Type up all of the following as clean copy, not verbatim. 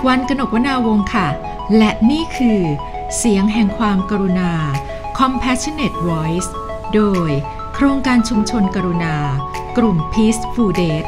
วันกนกวนาวงศ์ค่ะและนี่คือเสียงแห่งความกรุณา Compassionate Voice โดยโครงการชุมชนกรุณากลุ่ม Peaceful Date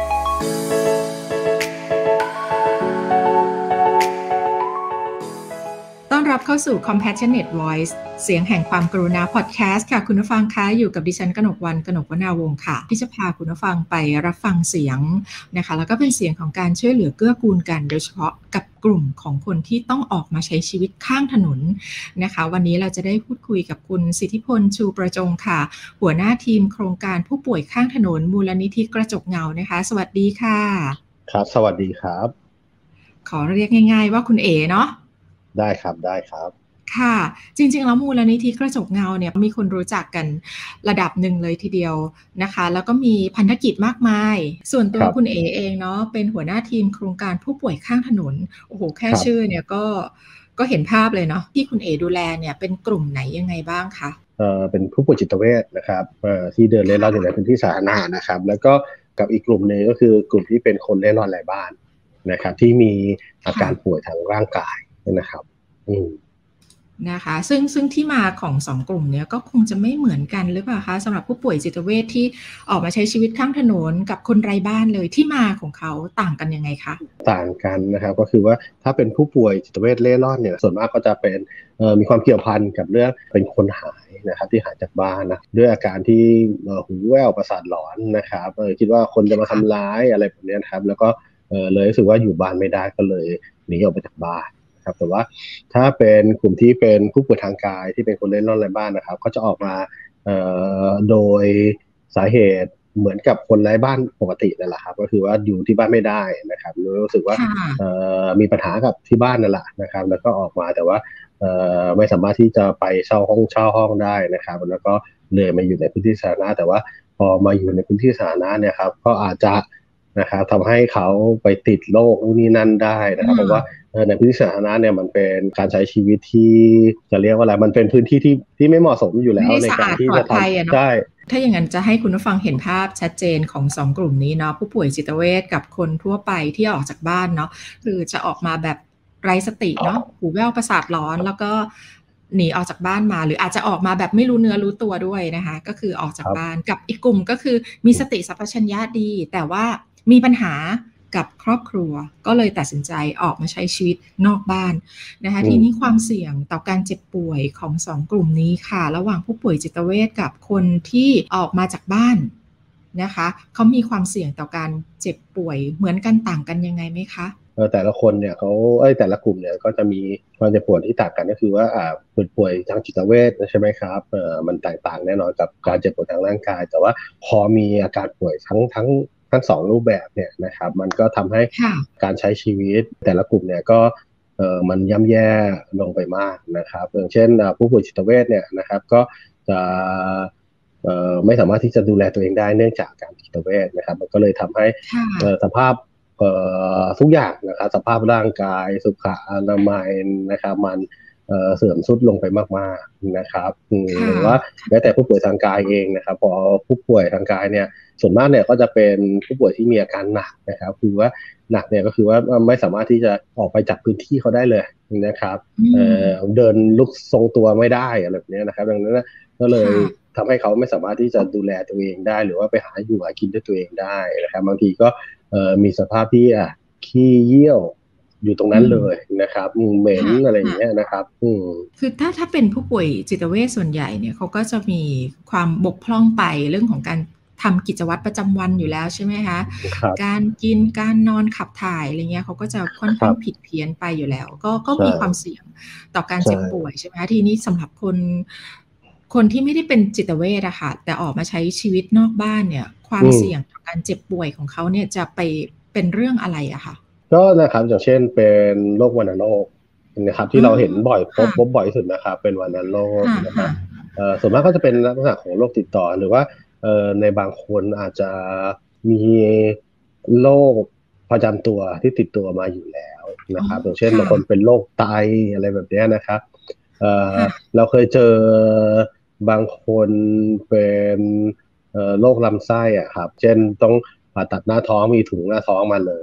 ต้อนรับเข้าสู่ Compassionate Voice เสียงแห่งความกรุณาพอดแคสต์ค่ะคุณผู้ฟังคะอยู่กับดิฉันกนกวรรณ กนกวนาวงศ์ค่ะที่จะพาคุณผู้ฟังไปรับฟังเสียงนะคะแล้วก็เป็นเสียงของการช่วยเหลือเกื้อกูลกันโดยเฉพาะกับกลุ่มของคนที่ต้องออกมาใช้ชีวิตข้างถนนนะคะวันนี้เราจะได้พูดคุยกับคุณสิทธิพลชูประจงค่ะหัวหน้าทีมโครงการผู้ป่วยข้างถนนมูลนิธิกระจกเงานะคะสวัสดีค่ะครับสวัสดีครับขอเรียกง่ายๆว่าคุณเอ๋เนาะได้ครับได้ครับค่ะจริงๆแล้วมูลนิธิกระจกเงาเนี่ยมีคนรู้จักกันระดับหนึ่งเลยทีเดียวนะคะแล้วก็มีพันธกิจมากมายส่วนตัวคุณเอ๋เองเนาะเป็นหัวหน้าทีมโครงการผู้ป่วยข้างถนนโอ้โหแค่ชื่อเนี่ยก็เห็นภาพเลยเนาะที่คุณเอ๋ดูแลเนี่ยเป็นกลุ่มไหนยังไงบ้างคะเป็นผู้ป่วยจิตเวชนะครับที่เดินเร่ร่อนอยู่ในพื้นที่สาธารณะนะครับแล้วก็กับอีกกลุ่มหนึ่งก็คือกลุ่มที่เป็นคนเร่ร่อนไร้บ้านนะครับที่มีอาการป่วยทางร่างกายนะครับนะคะซึ่งที่มาของ2กลุ่มเนี้ยก็คงจะไม่เหมือนกันหรือเปล่าคะสำหรับผู้ป่วยจิตเวชที่ออกมาใช้ชีวิตข้างถนนกับคนไร้บ้านเลยที่มาของเขาต่างกันยังไงคะต่างกันนะครับก็คือว่าถ้าเป็นผู้ป่วยจิตเวชเร่ร่อนเนี่ยส่วนมากก็จะเป็นมีความเกี่ยวพันกับเรื่องเป็นคนหายนะครับที่หายจากบ้านนะด้วยอาการที่หูแว่วประสาทหลอนนะครับคิดว่าคนจะมาทำร้ายอะไรแบบนี้ครับแล้วก็เลยรู้สึกว่าอยู่บ้านไม่ได้ก็เลยหนีออกไปจากบ้านครับแต่ว่าถ้าเป็นกลุ่มที่เป็นผู้ป่วยทางกายที่เป็นคนเล่นร่อนไร้บ้านนะครับก็จะออกมาโดยสาเหตุเหมือนกับคนไร้บ้านปกตินั่นแหละครับก็คือว่าอยู่ที่บ้านไม่ได้นะครับรู้สึกว่ามีปัญหากับที่บ้านนั่นแหละนะครับแล้วก็ออกมาแต่ว่าไม่สามารถที่จะไปเช่าห้องได้นะครับแล้วก็เลยมาอยู่ในพื้นที่สาธารณะแต่ว่าพอมาอยู่ในพื้นที่สาธารณะเนี่ยครับก็อาจจะนะครับทำให้เขาไปติดโรคนู่นนี่นั่นได้นะครับเพราะว่าในพื้นที่สาธารณะเนี่ยมันเป็นการใช้ชีวิตที่จะเรียกว่าอะไรมันเป็นพื้นที่ที่ไม่เหมาะสมอยู่แล้วในการที่จะทำได้ถ้าอย่างนั้นจะให้คุณผู้ฟังเห็นภาพชัดเจนของ2กลุ่มนี้เนาะผู้ป่วยจิตเวชกับคนทั่วไปที่ออกจากบ้านเนาะคือจะออกมาแบบไร้สติเนาะหูแว่วประสาทร้อนแล้วก็หนีออกจากบ้านมาหรืออาจจะออกมาแบบไม่รู้เนื้อรู้ตัวด้วยนะคะก็คือออกจากบ้านกับอีกกลุ่มก็คือมีสติสัมปชัญญะดีแต่ว่ามีปัญหากับครอบครัวก็เลยตัดสินใจออกมาใช้ชีวิตนอกบ้านนะคะทีนี้ความเสี่ยงต่อการเจ็บป่วยของ2กลุ่มนี้ค่ะระหว่างผู้ป่วยจิตเวชกับคนที่ออกมาจากบ้านนะคะเขามีความเสี่ยงต่อการเจ็บป่วยเหมือนกันต่างกันยังไงไหมคะแต่ละคนเนี่ยเขาแต่ละกลุ่มเนี่ยก็จะมีความเจ็บป่วยที่ต่างกันก็คือว่าป่วยทางจิตเวชใช่ไหมครับมันแตกต่างแน่นอนกับการเจ็บป่วยทางร่างกายแต่ว่าพอมีอาการป่วยทั้งสองรูปแบบเนี่ยนะครับมันก็ทำให้การใช้ชีวิตแต่ละกลุ่มเนี่ยก็มันย่ำแย่ลงไปมากนะครับอย่างเช่นผู้ป่วยจิตเวชเนี่ยนะครับก็จะไม่สามารถที่จะดูแลตัวเองได้เนื่องจากการจิตเวชนะครับมันก็เลยทำให้สภาพทุกอย่างนะครับสภาพร่างกายสุขอนามัยนะครับมันเสื่อมทรุดลงไปมากๆนะครับหรือว่าแม้แต่ผู้ป่วยทางกายเองนะครับพอผู้ป่วยทางกายเนี่ยส่วนมากเนี่ยก็จะเป็นผู้ป่วยที่มีอาการหนักนะครับคือว่าหนักเนี่ยก็คือว่าไม่สามารถที่จะออกไปจากพื้นที่เขาได้เลยนะครับเดินลุกทรงตัวไม่ได้อะไรแบบนี้นะครับดังนั้นก็เลยทำให้เขาไม่สามารถที่จะดูแลตัวเองได้หรือว่าไปหาอยู่หากินด้วยตัวเองได้นะครับบางทีก็มีสภาพที่ขี้เยี่ยวอยู่ตรงนั้นเลยนะครับเหม็นอะไรอย่างเงี้ยนะครับคือถ้าเป็นผู้ป่วยจิตเวชส่วนใหญ่เนี่ยเขาก็จะมีความบกพร่องไปเรื่องของการทำกิจวัตรประจำวันอยู่แล้วใช่ไหมคะการกินการนอนขับถ่ายอะไรเงี้ยเขาก็จะค่อนข้างผิดเพี้ยนไปอยู่แล้วก็มีความเสี่ยงต่อการเจ็บป่วยใช่ไหมคะทีนี้สำหรับคนที่ไม่ได้เป็นจิตเวชอะค่ะแต่ออกมาใช้ชีวิตนอกบ้านเนี่ยความเสี่ยงต่อการเจ็บป่วยของเขาเนี่ยจะไปเป็นเรื่องอะไรอะค่ะก็นะครับอย่างเช่นเป็นโรควัณโรคนะครับที่เราเห็นพบบ่อยสุดนะครับเป็นวัณโรคนะครับส่วนมากก็จะเป็นลักษณะของโรคติดต่อหรือว่าในบางคนอาจจะมีโรคประจำตัวที่ติดตัวมาอยู่แล้วนะครับอย่างเช่นบางคนเป็นโรคไตอะไรแบบนี้นะครับเราเคยเจอบางคนเป็นโรคลำไส้อะครับเช่นต้องผ่าตัดหน้าท้องมีถุงหน้าท้องมาเลยอะไรอย่าง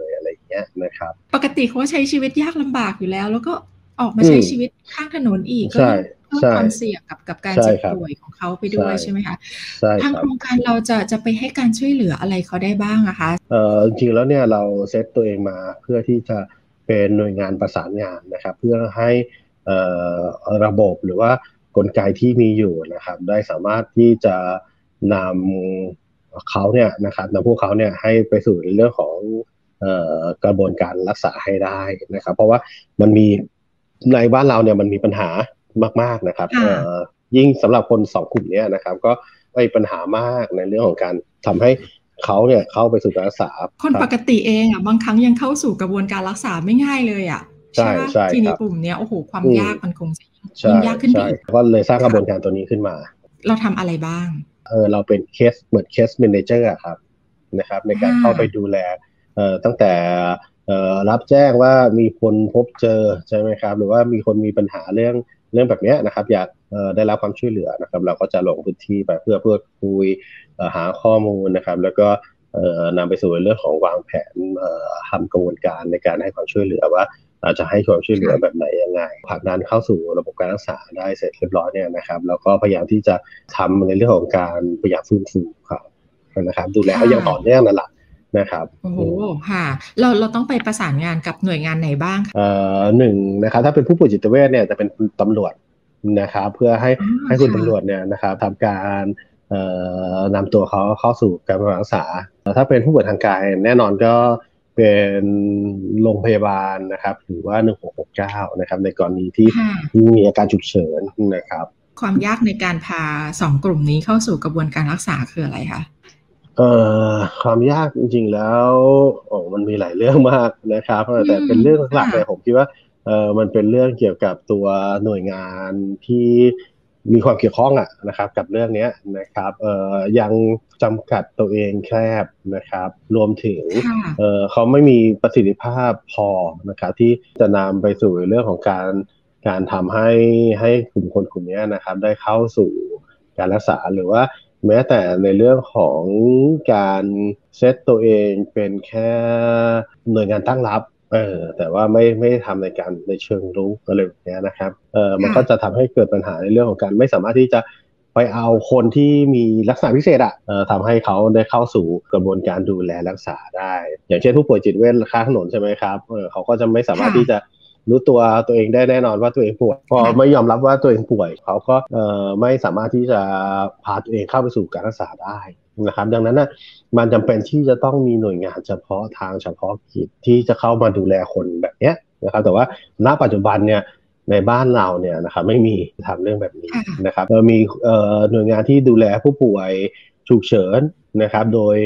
เงี้ยนะครับปกติเขาใช้ชีวิตยากลำบากอยู่แล้วก็ออกมาอืมใช้ชีวิตข้างถนนอีกก็ใช่ยิ่งเพิ่มใช่ความเสี่ยงกับการใช่เจ็บครับป่วยของเขาไปด้ใช่วยใช่ไหมคะใช่ทางครับโครงการเราจะไปให้การช่วยเหลืออะไรเขาได้บ้างอะคะจริงๆแล้วเนี่ยเราเซตตัวเองมาเพื่อที่จะเป็นหน่วยงานประสานงานนะครับเพื่อให้เอ่อระบบหรือว่ากลไกที่มีอยู่นะครับได้สามารถที่จะนำเขาเนี่ยนะครับนำพวกเขาเนี่ยให้ไปสู่ในเรื่องของกระบวนการรักษาให้ได้นะครับเพราะว่ามันมีในบ้านเราเนี่ยมันมีปัญหามากๆนะครับค่ะยิ่งสำหรับคนสองกลุ่มเนี้ยนะครับก็มีปัญหามากในเรื่องของการทำให้เขาเนี่ยเข้าไปสู่การรักษาคนครับปกติเองอะบางครั้งยังเข้าสู่กระบวนการรักษาไม่ง่ายเลยอะใช่ใช่เปล่าใช่ทีครับนี้กลุ่มเนี้ยโอ้โฮความอืมยากมันคงจะยิ่ใช่งยากขึ้นไปใช่อีกก็เลยสร้างกระบค่ะวนการตัวนี้ขึ้นมาเราทำอะไรบ้างเราเป็นเคสเหมือนเคส manager อะครับนะครับในการอาเข้าไปดูแลตั้งแต่รับแจ้งว่ามีคนพบเจอใช่ไหมครับหรือว่ามีคนมีปัญหาเรื่องแบบเนี้ยนะครับอยากได้รับความช่วยเหลือนะครับเราก็จะลงพื้นที่ไปเพื่อพูดคุยหาข้อมูลนะครับแล้วก็นำไปสู่เรื่องของวางแผนทำกระบวนการในการให้ความช่วยเหลือว่าอาจจะให้ความช่วยเหลือแบค่ะบไหนยังไงผลักดันเข้าสู่ระบบการรักษาได้เสร็จเรียบร้อยเนี่ยนะครับแล้วก็พยายามที่จะทำในเรื่องของการพยายามฟื้นฟูเขานะครับดูแลค่ะเขาอย่างต่อเนื่องนั่นแหละนะครับโอ้โฮค่ะเราต้องไปประสานงานกับหน่วยงานไหนบ้างคะหนึ่งนะครับถ้าเป็นผู้ป่วยจิตเวชเนี่ยจะเป็นตำรวจนะครับเพื่อให้อ๋อให้คุณตำรวจค่ะเนี่ยนะครับทำการนำตัวเขาเข้าสู่การรักษาถ้าเป็นผู้ป่วยทางกายแน่นอนก็เป็นโรงพยาบาลนะครับหรือว่า1669นะครับในกรณีที่ค่ะมีอาการฉุกเฉินนะครับความยากในการพา2กลุ่มนี้เข้าสู่กระบวนการรักษาคืออะไรคะเอ่ความยากจริงๆแล้วโอ้มันมีหลายเรื่องมากนะครับอืแต่มเป็นเรื่องหลักๆค่ะเลยผมคิดว่ามันเป็นเรื่องเกี่ยวกับตัวหน่วยงานที่มีความเกี่ยวข้องอะนะครับกับเรื่องเนี้ยนะครับยังจำกัดตัวเองแคบนะครับรวมถึงค่ะเขาไม่มีประสิทธิภาพพอนะครับที่จะนำไปสู่เรื่องของการทำให้กลุ่มคนกลุ่มนี้นะครับได้เข้าสู่การรักษาหรือว่า แม้แต่ในเรื่องของการเซตตัวเองเป็นแค่หน่วยงานตั้งรับแต่ว่าไม่ทำในการในเชิงรุกอะไรแบบนี้นะครับมันก็จะค่ะทำให้เกิดปัญหาในเรื่องของการไม่สามารถที่จะไปเอาคนที่มีลักษณะพิเศษทำให้เขาได้เข้าสู่กระบวนการดูแลรักษาได้อย่างเช่นผู้ป่วยจิตเวชข้างถนนใช่ไหมครับเขาก็จะไม่สามารถที่จะค่ะรู้ตัวเองได้แน่นอนว่าตัวเองป่วยพอไม่ค่ะยอมรับว่าตัวเองป่วยเขาก็ไม่สามารถที่จะพาตัวเองเข้าไปสู่การรักษาได้นะครับดังนั้นนะมันจำเป็นที่จะต้องมีหน่วยงานเฉพาะทางเฉพาะกิจที่จะเข้ามาดูแลคนแบบเนี้ยนะครับแต่ว่าณปัจจุบันเนี่ยในบ้านเราเนี่ยนะครับไม่มีทำเรื่องแบบนี้ค่ะนะครับเรามีหน่วยงานที่ดูแลผู้ป่วยฉุกเฉินนะครับโดย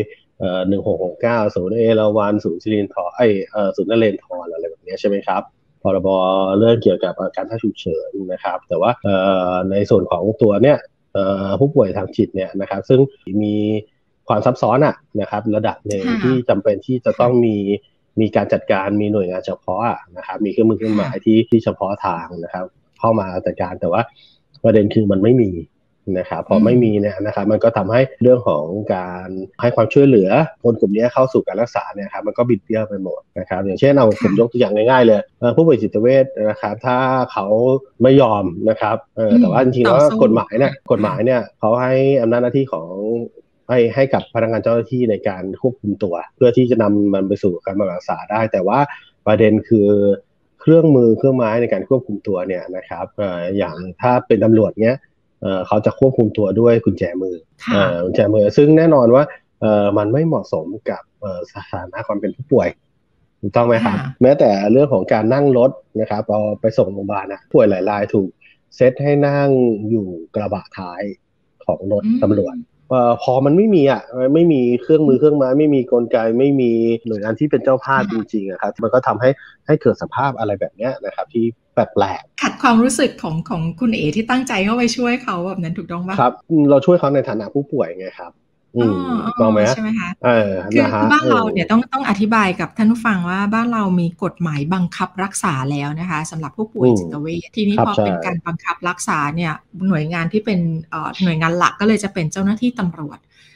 1669ศูนย์เอราวัณศูนย์สิรินธรศูนย์นเรนทรอะไรแบบนี้ใช่ไหมครับ พรบเรื่องเกี่ยวกับการถ้าฉุกเฉินนะครับแต่ว่าในส่วนของตัวเนี้ยผู้ป่วยทางจิตเนี่ยนะครับซึ่งมีความซับซ้อนนะครับระดับหนึ่งค่ะที่จำเป็นที่จะต้องค่ะมีการจัดการมีหน่วยงานเฉพาะนะครับมีเครื่องมือเครื่องหมายค่ะที่เฉพาะทางนะครับเข้ามาจัดการแต่ว่าประเด็นคือมันไม่มีนะครับพออืมไม่มีเนี่ยนะครับมันก็ทำให้เรื่องของการให้ความช่วยเหลือคนกลุ่มนี้เข้าสู่การรักษาเนี่ยครับมันก็บิดเบี้ยวไปหมดนะครับอย่างเช่นเอาผมยกค่ะตัวอย่างง่ายๆเลยผู้ป่วยจิตเวชนะครับถ้าเขาไม่ยอมนะครับอืมแต่ว่าจริงๆแล้วต่อสู้กฎหมายเนี่ยเขาให้อำนาจหน้าที่ของให้กับพนักงานเจ้าหน้าที่ในการควบคุมตัวเพื่อที่จะนำมันไปสู่การบำบัดรักษาได้แต่ว่าประเด็นคือเครื่องมือเครื่องไม้ในการควบคุมตัวเนี่ยนะครับอย่างถ้าเป็นตำรวจเนี้ยเขาจะควบคุมตัวด้วยกุญแจมือค่ะกุญแจมือซึ่งแน่นอนว่ามันไม่เหมาะสมกับสถานะความเป็นผู้ป่วยถูกต้องไหมครับค่ะแม้แต่เรื่องของการนั่งรถนะครับพอไปส่งโรงพยาบาลป่วยหลายรายถูกเซตให้นั่งอยู่กระบะท้ายของรถอืตำรวจมพอมันไม่มีไม่มีเครื่องมือเครื่องไม้ไม่มีกลไกไม่มีหน่วยงานที่เป็นเจ้าภาพจค่ะริงๆครับมันก็ทำให้เกิดสภาพอะไรแบบเนี้ยนะครับที่แปลกขัดความรู้สึกของคุณเอ๋ที่ตั้งใจเข้าไปช่วยเขาแบบนั้นถูกต้องเปล่าครับเราช่วยเขาในฐานะผู้ป่วยไงครับอ้ถูกต้องไหมอๆใช่ไหมคะเออคือนะฮะคือบ้านเราเนี่ยต้องอธิบายกับท่านผู้ฟังว่าบ้านเรามีกฎหมายบังคับรักษาแล้วนะคะสำหรับผู้ป่วยอืมจิตเวชทีนี้ครับใช่พอเป็นการบังคับรักษาเนี่ยหน่วยงานที่เป็นหน่วยงานหลักก็เลยจะเป็นเจ้าหน้าที่ตำรวจ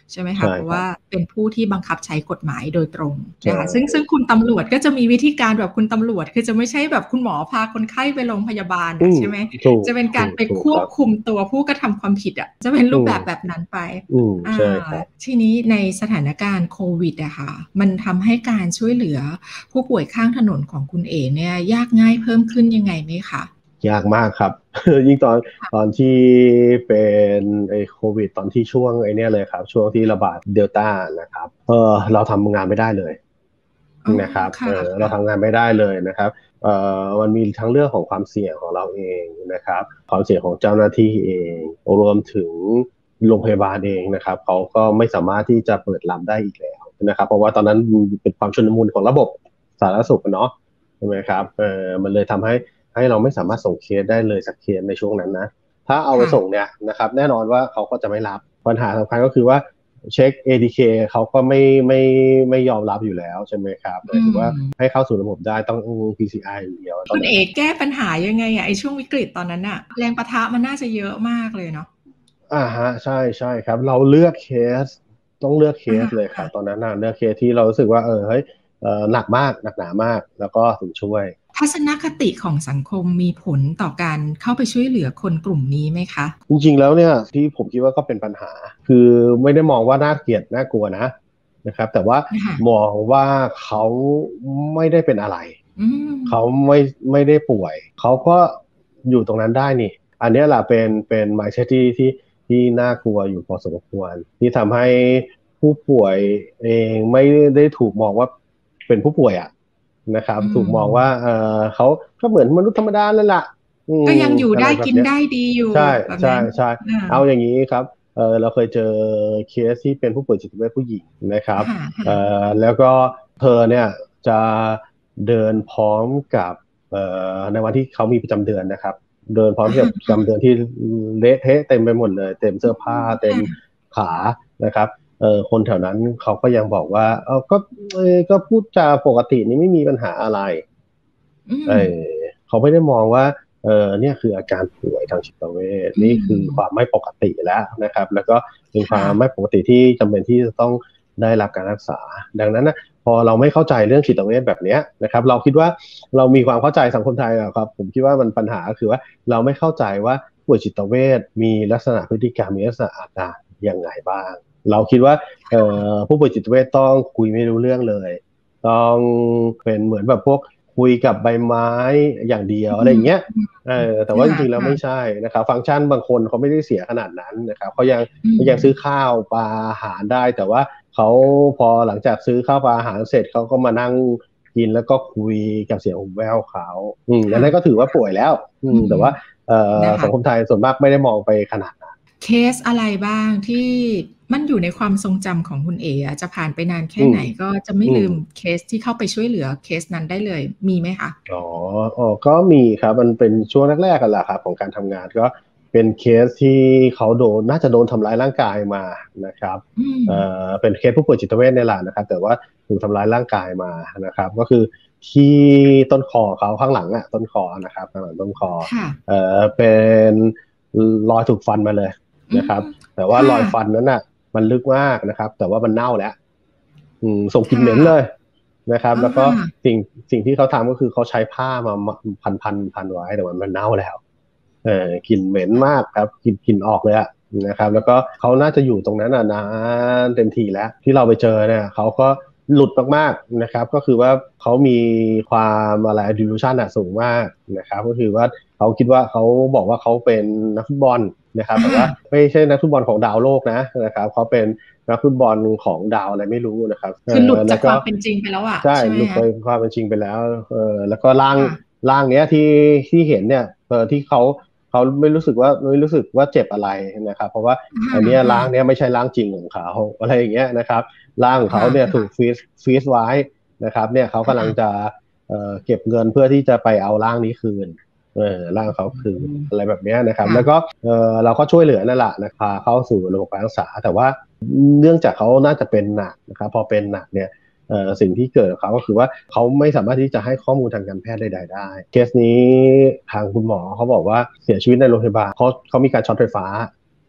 ใช่ไหมคะใช่เพราะว่าครับเป็นผู้ที่บังคับใช้กฎหมายโดยตรงใช่นะคะซึ่งคุณตำรวจก็จะมีวิธีการแบบคุณตำรวจคือจะไม่ใช่แบบคุณหมอพาคนไข้ไปโรงพยาบาลอืมใช่ไหมถูกจะเป็นการไปควบถูกครับคุมตัวผู้กระทำความผิดจะเป็นรูอืมปแบบนั้นไปใช่ครับทีนี้ในสถานการณ์โควิดอะค่ะมันทำให้การช่วยเหลือผู้ป่วยข้างถนนของคุณเอ๋เนี่ยยากง่ายเพิ่มขึ้นยังไงไหมคะยากมากครับ ยิ่งตอนที่เป็นไอ้โควิดตอนที่ช่วงไอ้เนี่ยเลยครับช่วงที่ระบาดเดลต้านะครับเราทำงานไม่ได้เลยอ๋อนะครับค่ะเราทำงานไม่ได้เลยนะครับมันมีทั้งเรื่องของความเสี่ยงของเราเองนะครับความเสี่ยงของเจ้าหน้าที่เองรวมถึงโรงพยาบาลเองนะครับเขาก็ไม่สามารถที่จะเปิดรับได้อีกแล้วนะครับเพราะว่าตอนนั้นเป็นความชุลมุนของระบบสาธารณสุขเนาะใช่ไหมครับมันเลยทำให้เราไม่สามารถส่งเคสได้เลยสักเคสในช่วงนั้นนะถ้าเอาไปค่ะส่งเนี่ยนะครับแน่นอนว่าเขาก็จะไม่รับปัญหาสำคัญก็คือว่าเช็ค ATK เขาก็ไม่ยอมรับอยู่แล้วใช่ไหมครับหมายอืถึงว่ามให้เข้าสู่ระบบได้ต้อง PCR อย่างเดียวตอนนั้นคุณเอกแก้ปัญหายังไงไอช่วงวิกฤตตอนนั้นอะแรงปะทะมันน่าจะเยอะมากเลยเนาะฮะใช่ครับเราเลือกเคสต้องเลือกเคสเลยครัค่ะบตอนนั้นเลือกเคสที่เรารู้สึกว่าเฮ้ยหนักมากหนักหนามากแล้วก็ถึงช่วยทัศนคติของสังคมมีผลต่อการเข้าไปช่วยเหลือคนกลุ่มนี้ไหมคะจริงๆแล้วเนี่ยที่ผมคิดว่าก็เป็นปัญหาคือไม่ได้มองว่าน่าเกลียดน่ากลัวนะครับแต่ว่าค่ะมองว่าเขาไม่ได้เป็นอะไรอืมเขาไม่ได้ป่วยเขาก็อยู่ตรงนั้นได้นี่อันเนี้ยแหละเป็น mindset ที่น่ากลัวอยู่พอสมควรที่ทำให้ผู้ป่วยเองไม่ได้ถูกมองว่าเป็นผู้ป่วยนะครับอืถูกมองว่ามเขาก็เหมือนมนุษย์ธรรมดานั่นแหละก็ยังอยู่อะไรได้แบบเนี้ยกินได้ดีอยู่ใช่ใช่แบบนั้นใช่อ่าเอาอย่างนี้ครับเราเคยเจอเคสที่เป็นผู้ป่วยจิตเวชผู้หญิงนะครับค่ะเอ่ค่ะแล้วก็เธอเนี่ยจะเดินพร้อมกับในวันที่เขามีประจำเดือนนะครับเดินพร้อมกับประจำเดือนที่เละเทะเต็มไปหมดเลยเต็มเสื้อผ้าเต็มค่ะขานะครับคนแถวนั้นเขาก็ยังบอกว่าก็พูดจาปกตินี่ไม่มีปัญหาอะไรอืเอมเขาไม่ได้มองว่าเนี่ยคืออาการป่วยทางจิตเวชอืนี่คือความมไม่ปกติแล้วนะครับแล้วก็เป็นควาค่ะมไม่ปกติที่จำเป็นที่จะต้องได้รับการรักษาดังนั้นนะพอเราไม่เข้าใจเรื่องจิตเวชแบบเนี้ยนะครับเราคิดว่าเรามีความเข้าใจสังคมไทยครับผมคิดว่ามันปัญหาก็คือว่าเราไม่เข้าใจว่าป่วยจิตเวชมีลักษณะพฤติกรรมมีลักษณะอาการยังไงบ้างเราคิดว่าผู้ป่วยจิตเวชต้องคุยไม่รู้เรื่องเลย ต้องเป็นเหมือนแบบพวกคุยกับใบไม้อย่างเดียวอืมอะไรอย่างเงี้ยอืมแต่ว่าจค่ะริงๆแล้วไม่ค่ะใช่นะครับฟังก์ชันบางคนเขาไม่ได้เสียขนาดนั้นนะครับเขายังอืมยังซื้อข้าวปลาอาหารได้แต่ว่าเขาพอหลังจากซื้อข้าวปลาอาหารเสร็จเขาก็มานั่งกินแล้วก็คุยกับเสียงหูแว่วเขาอันค่ะนั้นก็ถือว่าป่วยแล้วอืมแต่ว่านะคะสังคมไทยส่วนมากไม่ได้มองไปขนาดนั้นเคสอะไรบ้างที่มันอยู่ในความทรงจำของคุณเอ๋จะผ่านไปนานแค่อืมไหนก็จะไม่อืมลืมเคสที่เข้าไปช่วยเหลือเคสนั้นได้เลยมีไหมคะอ๋อก็มีครับมันเป็นช่วงแรกๆกันแหละครับของการทำงานก็เป็นเคสที่เขาน่าจะโดนทำร้ายร่างกายมานะครับอืมเป็นเคสผู้ป่วยจิตเวชเนี่ยแหละนะครับแต่ว่าถูกทำร้ายร่างกายมานะครับก็คือที่ต้นคอเขาข้างหลังต้นคอนะครับข้างหลังต้นคอค่ะเป็นรอยถูกฟันมาเลยอืนะครับมแต่ว่ารค่ะอยฟันนั้นมันลึกมากนะครับแต่ว่ามันเน่าแล้วส่งกลิ่นเหม็นเลยค่ะนะครับอ๋อแล้วก็ค่ะสิ่งสิ่งที่เขาทำก็คือเขาใช้ผ้ามาพันไว้แต่มันเน่าแล้วกลิ่นเหม็นมากครับกลิ่นออกเลยนะครับแล้วก็เขาน่าจะอยู่ตรงนั้นนานเต็มทีแล้วที่เราไปเจอเนี่ยเขาก็หลุดมากๆนะครับก็คือว่าเขามีความอะไร delusion สูงมากนะครับก็คือว่าเขาคิดว่าเขาบอกว่าเขาเป็นนักฟุตบอลนะครับแต่ว่าค่ะไม่ใช่นักฟุตบอลของดาวโลกนะครับเขาเป็นนักฟุตบอลของดาวอะไรไม่รู้นะครับคือหลุดจากคแล้วก็วามเป็นจริงไปแล้วใช่หลุดไปใช่ไหมคะความเป็นจริงไปแล้วแล้วก็ค่ะร่างเนี้ยที่เห็นเนี่ยที่เขาไม่รู้สึกว่าเจ็บอะไรนะครับเพราะว่าค่ะอันเนี้ยค่ะร่างเนี้ยไม่ใช่ร่างจริงของเขาอะไรอย่างเงี้ยนะครับร่างของเขาค่ะเนี่ยถูกค่ะฟรีซไว้นะครับเนี่ยเขากำลังจะเก็บเงินเพื่อที่จะไปเอาร่างนี้คืนร่างเขาคืนอะไรแบบเนี้ยนะครับค่ะแล้วก็เราก็ช่วยเหลือนั่นแหละนะพาเข้าสู่ระบบการรักษาแต่ว่าเนื่องจากเขาน่าจะเป็นหนักนะครับพอเป็นหนักเนี่ยสิ่งที่เกิดกับเขาก็คือว่าเขาไม่สามารถที่จะให้ข้อมูลทางการแพทย์ใดๆได้เคสนี้ทางคุณหมอเขาบอกว่าเสียชีวิตในโรงพยาบาลเขามีการช็อตไฟฟ้า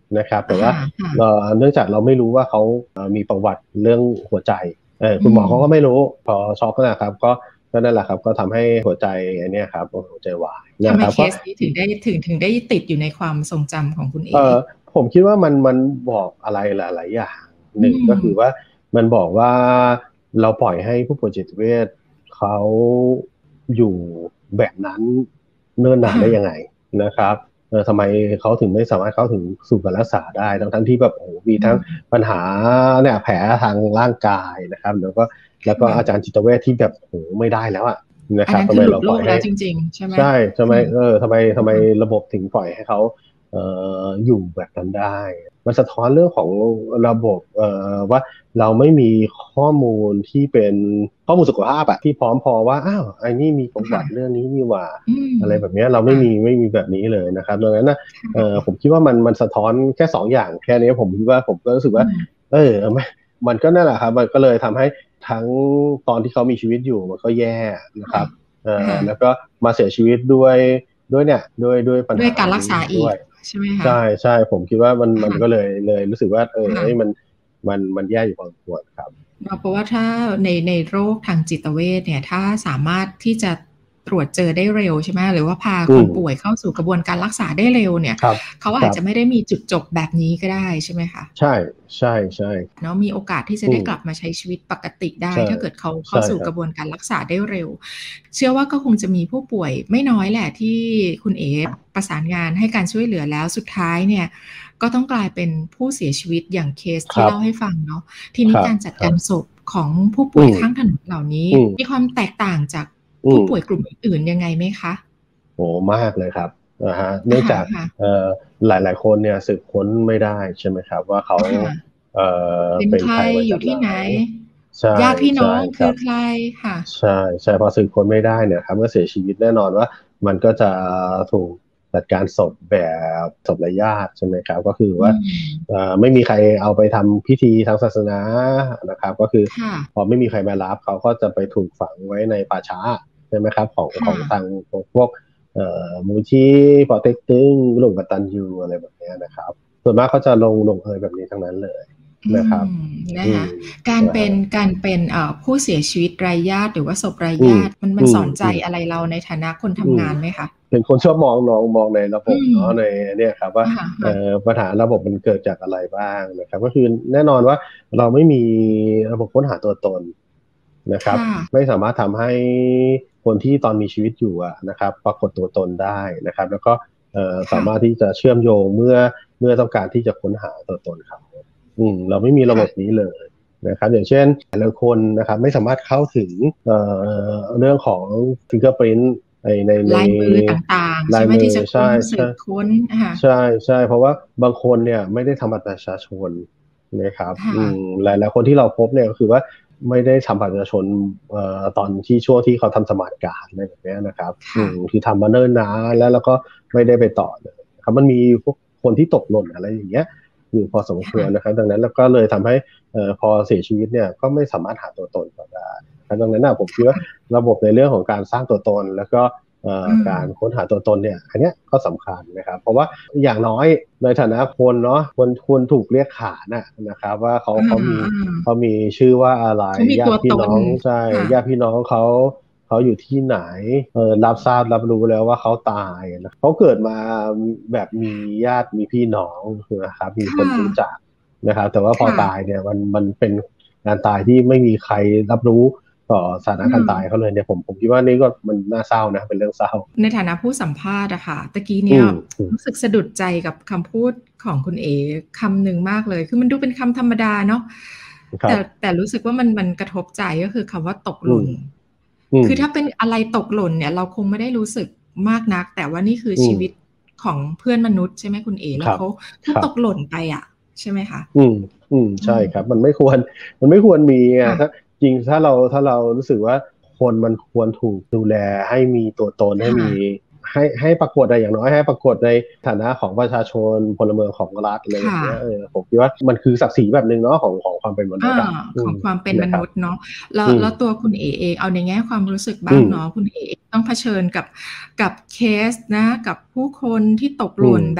นะครับแต่ว่าค่ะเนื่องจากเราไม่รู้ว่าเขามีประวัติเรื่องหัวใจอืคุณหมอเขาก็มไม่รู้พอช็อกนะครับก็นั่นแหละครับก็ทำให้หัวใจอันเนี้ยครับหัวใจวายทำไมนะครับก็เคสนี้ถึงได้ติดอยู่ในความทรงจำของคุณเอเอ่อผมคิดว่ามันบอกอะไรหลายๆอย่างอืหนึ่งก็คือว่ามมันบอกว่าเราปล่อยให้ผู้ป่วยจิตเวชเขาอยู่แบบนั้นเนิ่นนานได้ยังค่ะไงนะครับทำไมเขาถึงไม่สามารถเข้าถึงสู่การรักษาได้ทั้งที่แบบโอ้โหมีทั้งอืมปัญหาเนี่ยแผลทางร่างกายนะครับแล้วก็อาจาค่ะรย์จิตเวชที่แบบโอ้โหไม่ได้แล้วอะนะอันนั้นครับทำไมคือหลุดโลกเราปล่อยให้แล้วจริงๆใช่ไหมใช่ทำไมอืมทำไมระบบถึงปล่อยให้เขา อยู่แบบนั้นได้ มันสะท้อนเรื่องของระบบว่าเราไม่มีข้อมูลที่เป็นข้อมูลสุขภาพอะที่พร้อมพอว่าอ้าวไอ้นี่มีประวัติเรื่ค่ะองนี้นี่หว่าอืมอะไรแบบเนี้ยเราไม่ค่ะไม่มีแบบนี้เลยนะครับดังนั้นนะค่ะผมคิดว่ามันสะท้อนแค่สองอย่างแค่นี้ผมคิดว่าผมก็รู้สึกอืว่ามไม่มันก็นั่นแหละครับมันก็เลยทำให้ทั้งตอนที่เขามีชีวิตอยู่มันก็แย่นะคค่ะรับค่ะแล้วก็มาเสียชีวิตด้วยเนี่ยด้วยปัญด้วยการรักหานี้ษาอีกด้วยใช่ไหมคะใช่ใช่ผมคิดว่ามันก็ค่ะเลยรู้สึกว่าเอ้ยค่ะมันแย่อยู่พอสมควรครับเพราะว่าถ้าในโรคทางจิตเวชเนี่ยถ้าสามารถที่จะตรวจเจอได้เร็วใช่ไหมหรือว่าพาคนอืมป่วยเข้าสู่กระบวนการรักษาได้เร็วเนี่ยครับเขาอาจครับจะไม่ได้มีจุดจบแบบนี้ก็ได้ใช่ไหมคะใช่ใช่ใช่เนาะมีโอกาสที่จะอืมได้กลับมาใช้ชีวิตปกติได้ใช่ถ้าเกิดเขาเข้าใช่ครับสู่กระบวนการรักษาได้เร็วเชื่อว่าก็คงจะมีผู้ป่วยไม่น้อยแหละที่คุณเอ๋ประสานงานให้การช่วยเหลือแล้วสุดท้ายเนี่ยก็ต้องกลายเป็นผู้เสียชีวิตอย่างเคสครับที่เล่าให้ฟังเนาะทีครับนี้การจัดครับการศพของผู้ป่อืมวยข้างถนนเหล่านี้อืมมีความแตกต่างจากอืมผู้ป่วยกลุ่มอื่นๆยังไงไหมคะโหมากเลยครับเนื่องจากค่ะหลายๆคนเนี่ยสืบค้นไม่ได้ใช่ไหมครับว่าเขาค่ะเอ่เป็นใครเป็นใครมาจากไหนอยู่ที่ไหนใช่ญาติพี่ใช่น้องครับคือใครค่ะใช่ใช่พอสืบค้นไม่ได้เนี่ยครับเมื่อเสียชีวิตแน่นอนว่ามันก็จะถูกจัดการศพแบบศพไร้ญาติใช่ไหมครับก็คืออืว่ามไม่มีใครเอาไปทำพิธีทางศาสนานะครับก็คือค่ะพอไม่มีใครมารับเขาก็จะไปถูกฝังไว้ในป่าช้าใช่ไหมครับของทางค่ะพวกมูลที่ปอเต็กตึงร่วมกตัญญูอะไรแบบเนี้ยนะครับส่วนมากเขาจะลงเอยแบบนี้ทั้งนั้นเลยอืนะครับมนะคะอืมการนะฮะเป็นผู้เสียชีวิตไร้ญาติหรือว่าศพไร้อืมญาติมันอืมสอนใจอืมอะไรเราในฐานะคนอืทำมงานไหมคะเป็นคนชอบมองในระบอืบมเนาะในเนี่ยครับว่าค่ะปัญหาระบบมันเกิดจากอะไรบ้างนะครับก็คือแน่นอนว่าเราไม่มีระบบค้นหาตัวตนนะครับค่ะไม่สามารถทำให้คนที่ตอนมีชีวิตอยู่อะนะครับปรากฏตัวตนได้นะครับแล้วก็สาค่ะมารถที่จะเชื่อมโยงเมื่อต้องการที่จะค้นหาตัวตนเขาเราไม่มีระบบค่ะนี้เลยนะครับอย่างเช่นแต่ละคนนะครับไม่สามารถเข้าถึงเรื่องของ fingerprint ในลายมือต่างๆใช่ไหมลายมือที่จะค้นสืใช่บค้นค่ะใช่ใช่เพราะว่าบางคนเนี่ยไม่ได้ทำบัตรประชาชนนะครับค่ะหลายคนที่เราพบเนี่ยก็คือว่าไม่ได้ทำบัตรประชาชนตอนที่ช่วงที่เขาทำสมาร์ทการ์ดอะไรแบบนี้นะครับค่ะคือทำมาเนิ่นนานแล้วก็ไม่ได้ไปต่อเลยครับมันมีพวกคนที่ตกหล่นอะไรอย่างเงี้ยอยู่พอสมควรค่ะนะครับดังนั้นแล้วก็เลยทำให้พอเสียชีวิตเนี่ยก็ไม่สามารถหาตัวตนต่อได้ดังนั้นผมคิดว่าระบบในเรื่องของการสร้างตัวตนแล้วก็อืมการค้นหาตัวตนเนี่ยอันเนี้ยก็สำคัญนะครับเพราะว่าอย่างน้อยในฐานะคนเนาะคนถูกเรียกขานนะครับว่าเขาอ่าเขามีอ่าเขามีชื่อว่าอะไรเขามีญาตัวตนติพี่น้องใช่ค่ะญาติพี่น้องเขาอยู่ที่ไหนรับทราบรับรู้แล้วว่าเขาตายนะเขาเกิดมาแบบมีญาติมีพี่น้องนะครับมีคนค่ะรู้จักนะครับแต่ว่าพอค่ะตายเนี่ยมันเป็นการตายที่ไม่มีใครรับรู้ต่อสถานะอืการมตายเขาเลยเนี่ยผมคิดว่านี่ก็มันน่าเศร้านะเป็นเรื่องเศร้าในฐานะผู้สัมภาษณ์อะค่ะตะกี้อืเนี่ยมอืมรู้สึกสะดุดใจกับคำพูดของคุณเอ๋คำหนึ่งมากเลยคือมันดูเป็นคำธรรมดาเนาะแต่ครับแต่รู้สึกว่ามันกระทบใจก็คือคำว่าตกหล่นอืมอืมคือถ้าเป็นอะไรตกหล่นเนี่ยเราคงไม่ได้รู้สึกมากนักแต่ว่านี่คืออืมชีวิตของเพื่อนมนุษย์ใช่ไหมคุณเอ๋ครับแล้วเขาครับตกหล่นไปอะใช่ไหมคะอืมอืใช่ครับมมันไม่ควรมีอ่ะถ้าค่ะจริงถ้าเรารู้สึกว่าคนมันควรถูกดูแลให้มีตัวตนให้มีค่ะให้ปรากฏอะไรอย่างน้อยให้ปรากฏในฐานะของประชาชนพลเมืองของรัฐอะไรแบบค่ะเนี้ยผมคิดว่ามันคือศักดิ์ศรีแบบหนึ่งเนาะของความเป็นมนุษย์อ่ะของความเป็นนะครับมนุษย์เนาะแล้วอืมแล้วตัวคุณเอเองเอาในแง่ความรู้สึกอืบ้างมเนาะคุณเอเองต้องเผชิญกับเคสนะกับผู้คนที่ตกหอืมล่นแบบนี้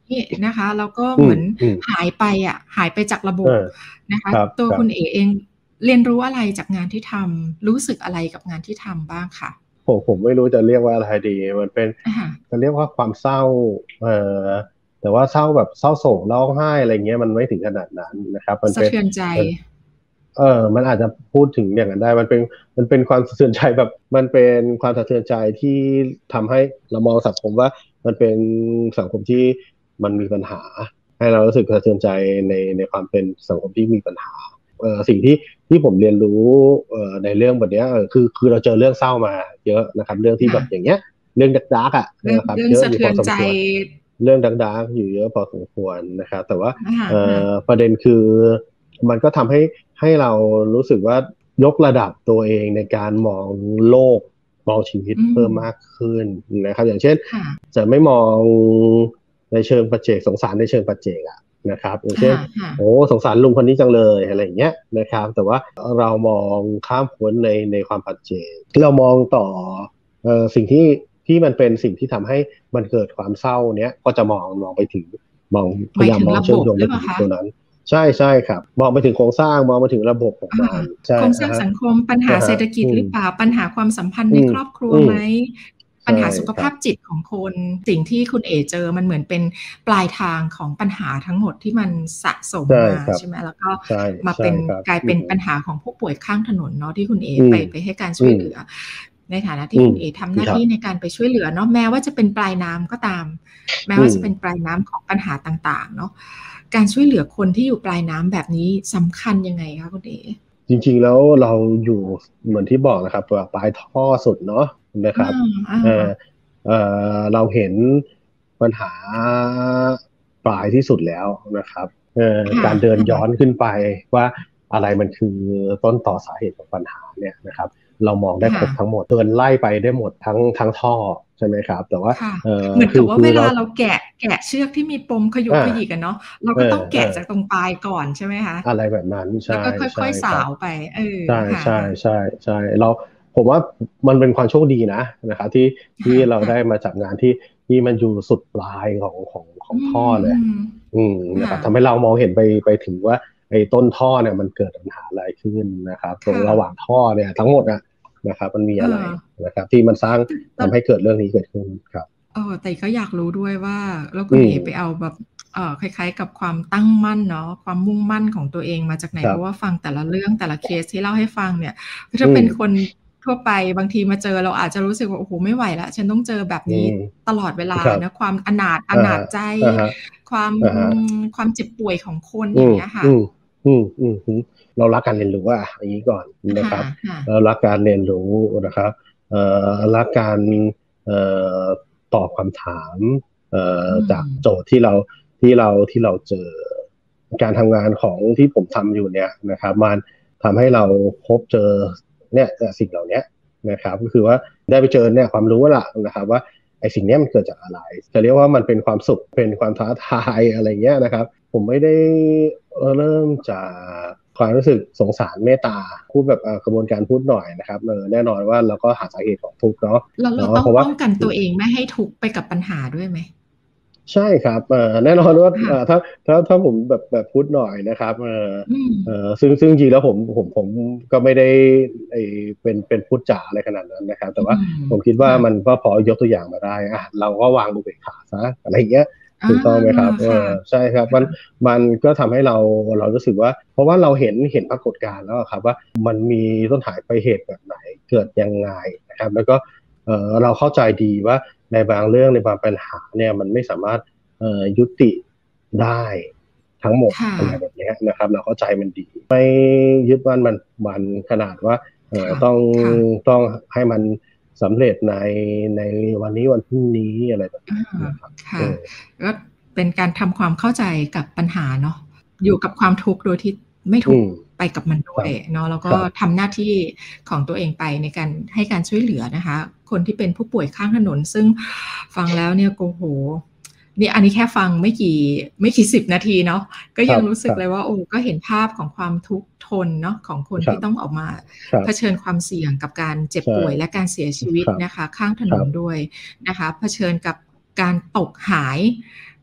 นะคะแล้วก็อืมเหมือนอืมหายไปหายไปจากระบบเออนะคะครับตัวครับคุณเอเองเรียนรู้อะไรจากงานที่ทำรู้สึกอะไรกับงานที่ทำบ้างคะผมไม่รู้จะเรียกว่าอะไรดีมันเป็นค่ะจะเรียกว่าความเศร้าเอ่อแต่ว่าเศร้าแบบเศร้าโศกร้องไห้อะไรเงี้ยมันไม่ถึงขนาดนั้นนะครับมันเป็นสะเทือนใจมันมันอาจจะพูดถึงอย่างนั้นได้มันเป็นความสะเทือนใจแบบมันเป็นความสะเทือนใจที่ทำให้เรามองสังคมว่ามันเป็นสังคมที่มันมีปัญหาให้เรารู้สึกสะเทือนใจในความเป็นสังคมที่มีปัญหา สิ่งที่ผมเรียนรู้ในเรื่องแบบเนี้ยคือเราเจอเรื่องเศร้ามาเยอะนะครับเรื่องที่แบบอย่างค่ะเงี้ยเรื่องดาร์กๆอ่ะนะครับเรื่องสะเยอะอยู่เทือนใจพอสมควรเรื่องดาร์กๆอยู่เยอะพอสมควรนะครับแต่ว่าค่ะประเด็นคือมันก็ทำให้เรารู้สึกว่ายกระดับตัวเองในการมองโลกมองชีวิตอืมเพิ่มมากขึ้นนะครับอย่างเช่นค่ะจะไม่มองในเชิงปัจเจกสงสารในเชิงปัจเจกอะนะครับอย่างเช่นค่ะโอ้สงสารลุงคนนี้จังเลยอะไรอย่างเงี้ยนะครับแต่ว่าเรามองข้ามพ้นในความปัจเจกเรามองต่อสิ่งที่มันเป็นสิ่งที่ทำให้มันเกิดความเศร้าเนี้ยก็จะมองไปถึงมองพหมายยายามมองถึงระบบเชื่อมโยงไปถึหรือเปล่าคะงตัวนั้นใช่ครับมองไปถึงโครงสร้างมองไปถึงระบบของมันใช่โครงสร้างฮะสังคมปัญหาเศรษฐกิจอืมหรือเปล่าปัญหาความสัมพันธ์อืมในครอบครัวอืมไหมปัญใช่หาสุขครับภาพจิตของคนสิ่งที่คุณเอเจอมันเหมือนเป็นปลายทางของปัญหาทั้งหมดที่มันสะสมใช่มาครับใช่ไหมแล้วก็ใช่มาเป็นใช่ครับกลายเป็นปัญหาของผู้ป่วยข้างถนนเนาะที่คุณเออืมไปให้การช่อืมวยเหลือในฐานะอืที่มคุณเอทำหน้าครับที่ในการไปช่วยเหลือเนาะแม้ว่าจะเป็นปลายน้ำก็ตามแม้อืมว่าจะเป็นปลายน้ำของปัญหาต่างๆเนาะการช่วยเหลือคนที่อยู่ปลายน้ำแบบนี้สำคัญยังไงคะคุณเอจริงๆแล้วเราอยู่เหมือนที่บอกนะครับว่าปลายท่อสุดเนาะนะคอารับอาเออเราเห็นปัญหาปลายที่สุดแล้วนะครับค่ะการเดินย้อนค่ะขึ้นไปว่าอะไรมันคือต้นต่อสาเหตุของปัญหาเนี่ยนะครับเรามองได้ครค่ะบทั้งหมดเดินไล่ไปได้หมดทั้งท่อใช่ไหมครับแต่ว่าค่ะเหมือนคืกับว่าอคือเราเวลาเราแกะเชือกที่มีปมขยุกอ่าขยิกอะเนาะเราเออก็ต้องเออแกะจากตรงปลายก่อนใช่ไหมคะอะไรแบบนั้นใช่แล้วก็ใช่ค่อยๆครับสาวไปใช่ค่ะใช่ผมว่ามันเป็นความโชคดีนะครับที่เราค่ะได้มาจากงานที่มันอยู่สุดปลายของอืท่อเลยมนะคค่ะรับทำให้เรามองเห็นไปถึงว่าไอ้ต้นท่อเนี่ยมันเกิดปัญหาอะไรขึ้นนะครับตรงค่ะระหว่างท่อเนี่ยทั้งหมดนะครับมันมีเออะไรอนะครับที่มันสร้างตอนทำให้เกิดเรื่องนี้เกิดขึ้นครับแต่ก็อยากรู้ด้วยว่าแล้วคุอืมณเอไปเอาแบบคล้ายๆกับความตั้งมั่นเนาะความมุ่งมั่นของตัวเองมาจากไหนครับเพราะว่าฟังแต่ละเรื่องแต่ละเคสที่เล่าให้ฟังเนี่ยอืถ้ามเป็นคนทั่วไปบางทีมาเจอเราอาจจะรู้สึกว่าโอ้โฮไม่ไหวแล้วฉันต้องเจอแบบนี้อืมตลอดเวลาครับนะความออ่าฮะนาถใจอ่าฮะความอ่าฮะความเจ็บป่วยของคนอืมอย่างเงี้ยค่ะอืมเรารักการเรียนรู้อย่างนี้ก่อนนะคค่ะรับค่ะเรารักการเรียนรู้นะครับรักการเอ่อตอบคำถามอืจากโจมทย์ที่เราเจอการทำงานของที่ผมทำอยู่เนี่ยนะครับมันทำให้เราพบเจอเนี่ยสิ่งเหล่านี้นะครับก็คือว่าได้ไปเจอเนี่ยความรู้ละนะครับว่าไอ้สิ่งเนี้ยมันเกิดจากอะไรจะเรียกว่ามันเป็นความสุขเป็นความท้าทายอะไรเงี้ยนะครับ ผมไม่ได้เริ่มจากความรู้สึกสงสารเมตตาพูดแบบกระบวนการพูดหน่อยนะครับแน่นอนว่าเราก็หาสาเหตุของทุกข์เนาะแล้วเราต้องเพราะว่าป้องกันตัวเองไม่ให้ทุกข์ไปกับปัญหาด้วยไหมใช่ครับแน่นอนว่าค่ะถ้าผมแบบพูดหน่อยนะครับอืมซึ่งจริงๆแล้วผมก็ไม่ได้ไอเป็นพูดจ๋าอะไรขนาดนั้นนะครับแต่อืว่ามผมคิดว่าค่ะมันก็พอยกตัวอย่างมาได้เราก็วางอุเบกขาซะอะไรอย่างเงี้ยอาถูกต้องไหมครับค่ะใช่ครับมันค่ะมันก็ทำให้เรารู้สึกว่าเพราะว่าเราเห็นปรากฏการณ์แล้วครับว่ามันมีต้นสายปลายเหตุแบบไหนเกิดยังไงนะครับแล้วก็เราเข้าใจดีว่าในบางเรื่องในบางปัญหาเนี่ยมันไม่สามารถยุติได้ทั้งหมดค่ะอะไรแบบนี้นะครับเราเข้าใจมันดีไม่ยึดมันขนาดว่าค่ะต้องค่ะต้องให้มันสำเร็จในวันนี้วันพรุ่งนี้อะไรแบบอานี้นะครับค่ะก็เป็นการทำความเข้าใจกับปัญหาเนาะอยู่กับความทุกข์โดยที่ไม่ทุกข์อืมไปกับมันคด้วยรับเนาะแล้วก็ครับทำหน้าที่ของตัวเองไปในการให้การช่วยเหลือนะคะคนที่เป็นผู้ป่วยข้างถนนซึ่งฟังแล้วเนี่ยโอ้โฮนี่อันนี้แค่ฟังไม่กี่สิบนาทีเนาะก็ครับยังรู้ครับสึกเลยว่าโอ้ก็เห็นภาพของความทุกข์ทนเนาะของคนครับที่ต้องออกมาครับเผชิญความเสี่ยงกับการเจ็บใช่ป่วยและการเสียชีวิตครับนะคะข้างถครับนนด้วย นะคะเผชิญกับการตกหาย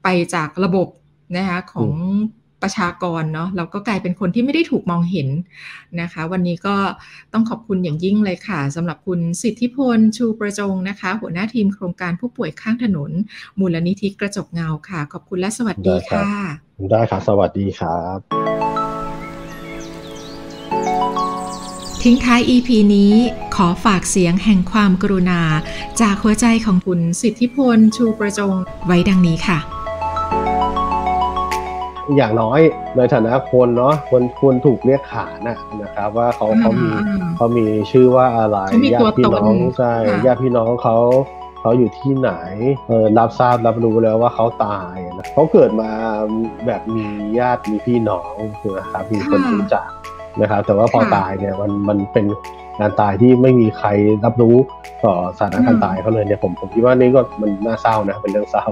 ไปจากระบบนะคะของประชากรเนาะเราก็กลายเป็นคนที่ไม่ได้ถูกมองเห็นนะคะวันนี้ก็ต้องขอบคุณอย่างยิ่งเลยค่ะสำหรับคุณสิทธิพลชูประจงนะคะหัวหน้าทีมโครงการผู้ป่วยข้างถนนมูลนิธิกระจกเงาค่ะขอบคุณและสวัสดีค่ะได้ครับสวัสดีครับทิ้งท้าย EP นี้ขอฝากเสียงแห่งความกรุณาจากหัวใจของคุณสิทธิพลชูประจงไว้ดังนี้ค่ะอย่างน้อยในฐานะคนเนาะคนถูกเรียกขานนะครับว่าเขามีชื่อว่าอะไรญาติพี่น้องใช่ญาติพี่น้องเขาอยู่ที่ไหนรับทราบรับรู้แล้วว่าเขาตายนะเขาเกิดมาแบบมีญาติมีพี่น้องนะครับมีคนรู้จักนะครับแต่ว่าพอตายเนี่ยมันเป็นการตายที่ไม่มีใครรับรู้ต่อสถานการณ์ตายเขาเลยเนี่ยผมคิดว่านี่ก็มันน่าเศร้านะเป็นเรื่องเศร้า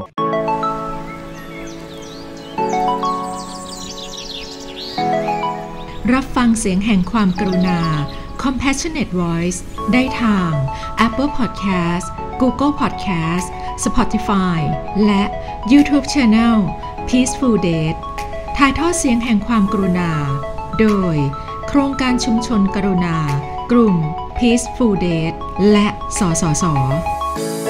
รับฟังเสียงแห่งความกรุณา Compassionate Voice ได้ทาง Apple Podcast, Google Podcast, Spotify และ YouTube Channel Peaceful Date ถ่ายทอดเสียงแห่งความกรุณาโดยโครงการชุมชนกรุณากลุ่ม Peaceful Date และสสส